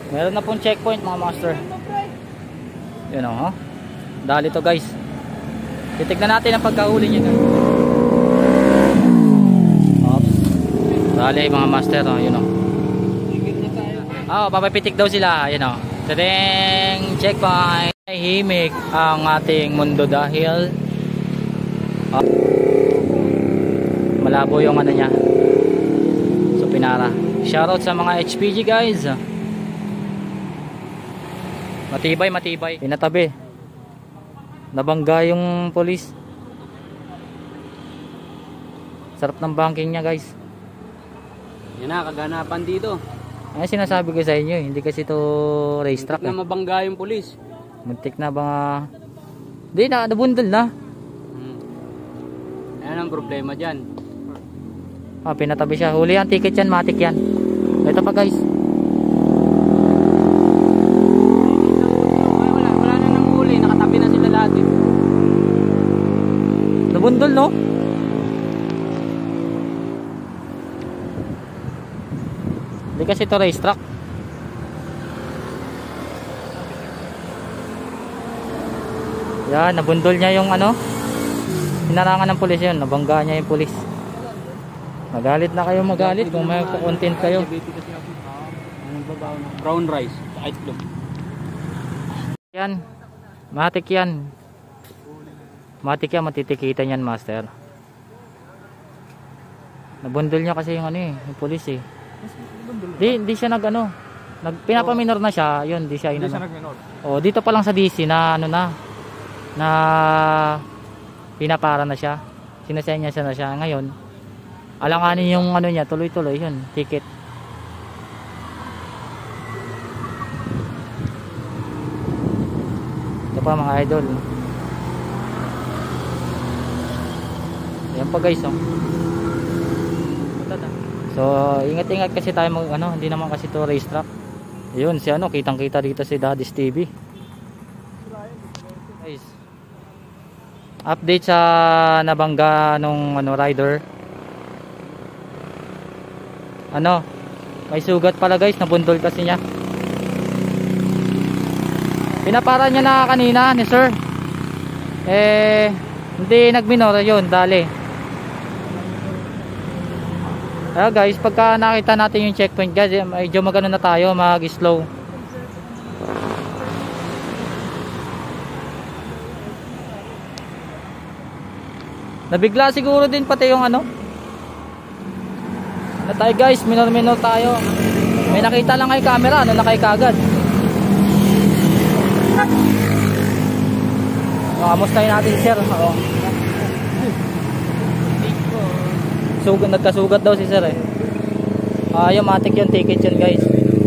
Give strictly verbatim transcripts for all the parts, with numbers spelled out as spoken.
Meron na pong checkpoint mga master. Yun o, oh. Dali to guys. Titignan natin ang pagkahuli niya guys. Oops. Dali mga master, oh. Yun o. Oh, papapitik daw sila. Yun o. Tadeng checkpoint. Himik ang ating mundo dahil oh, malabo yung ano niya. So pinara. Shoutout sa mga H P G guys. Matibay, matibay. Pinatabi. Nabangga yung police. Sarap ng banking niya guys. Yan na, kaganapan dito. Ay sinasabi ko sa inyo, hindi kasi to racetrack. Muntik na mabangga yung police. Muntik na ba? Hindi na, nabundol na. Hmm. Ayan ang problema dyan. Ah, pinatabi siya. Huli yan, ticket yan, matik yan. Ito pa guys. Wala, wala na nang huli. Nakatabi na sila lahat eh. Nabundol no? Hindi kasi ito racetrack. Yan, nabundol niya yung ano. Hinarangan ng pulis yun. Nabangga niya yung pulis. Magalit na kayo, magalit kung may content kayo. Brown rice, itlog. Yan, matik yan. Matik yan, matitikitan yan master. Nabundol niya kasi yung ano eh, yung pulis eh. Di, di siya nag ano, nag, pinapaminor na siya, yun, di siya inano. Oh, dito pa lang sa D C na ano na, na pinapara na siya. Sinasenya siya na siya ngayon. Alanganin yung ano niya, tuloy-tuloy yun, ticket. Ito pa mga idol. Ayan pa guys oh. So ingat-ingat kasi tayo mag ano, hindi naman kasi to racetrack. Ayun si ano, kitang-kita dito si Daddy's T V. Guys. Update sa nabangga nung ano rider. Ano? May sugat pala guys, nabundol kasi niya. Pinapara niya na kanina ni sir. Eh hindi nagminor yun, dali. Kaya guys, pagka nakita natin yung checkpoint guys, medyo magano na tayo, mag-slow. Nabigla siguro din pati yung ano. Na tayo guys, minor-minor tayo. May nakita lang kay camera, ano na kay kagad. Oh, amustahin natin sir. Oo. Sugat, nagkasugat daw si sir eh. Ah, yung matik yung ticket yun guys.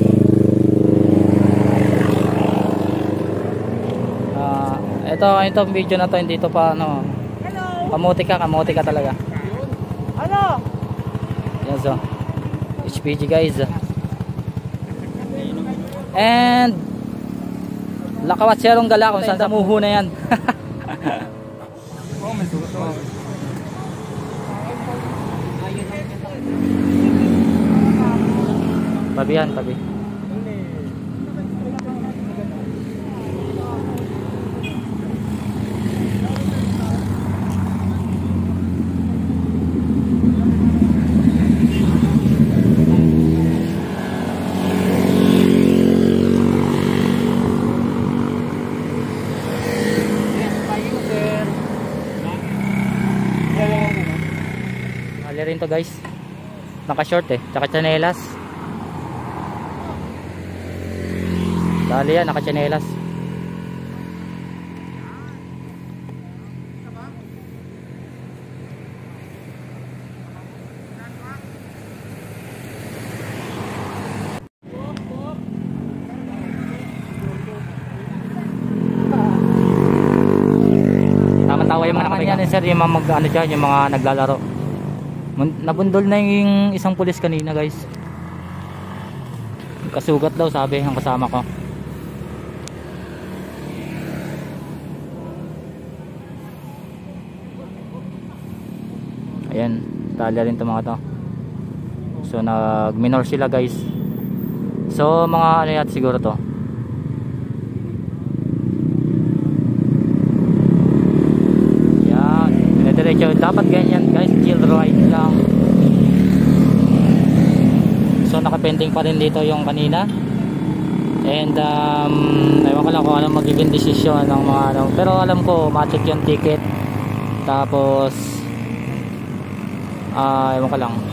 Ah, ito, ito video na to, hindi to pa ano. Kamuti ka, kamuti ka talaga. Ano? Yan so. H P G guys. And lakawat siyarong gala kung saan sa muho na yan. Oh, may sugat oh. Tabi yan, tabi. Mali rin to guys. Naka short eh, tsaka chanelas. Dali yan, naka chanelas. Tama-tawa yung mga nakapagyan eh sir, yung mga mag, ano dyan, yung mga naglalaro. Nabundol na yung isang pulis kanina guys. Kasugat daw sabi ang kasama ko. Ayan, talya rin to mga to. So nag minor sila guys. So mga ano yata siguro to. Yan, dire-diretso. Dapat ganyan guys, chill ride lang. So nakapending pa rin dito yung kanina. And um, ewan ko lang kung anong magiging desisyon ng mga ano. Pero alam ko, ma-check yung ticket. Tapos ah, uh, ewan ko lang.